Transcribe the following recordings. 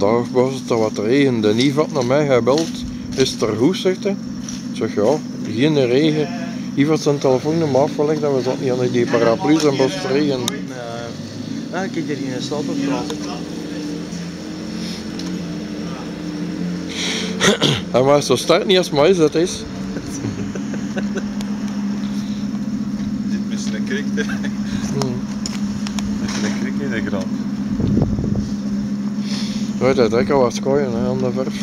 vandaag was het wat regen. De Nief had naar mij gebeld. Is het er goed, zegt hij? Ik zeg ja, geen regen. Yves had zijn telefoonnummer afgelegd en we zaten niet aan die paraplu's en was het regen. Ja, ik heb hier geen stad op praten. En maar zo start niet als mais dat is. Dit mis een krik, hè. Mis een krik in de grond. Weet je, dat kan wat schooien aan de verf.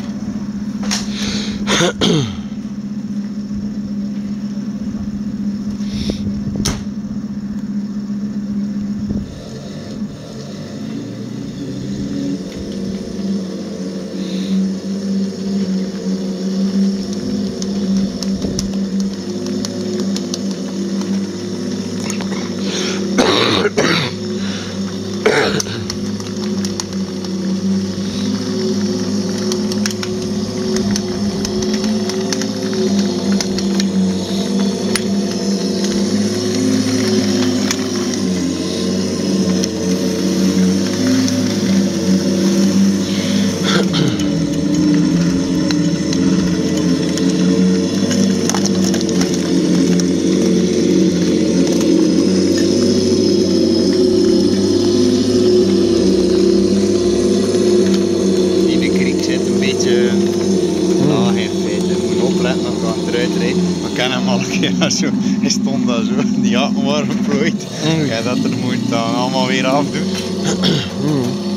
Zo, hij stond daar zo, die hakken waren verplooid. Ja, dat er moet dan allemaal weer afdoen.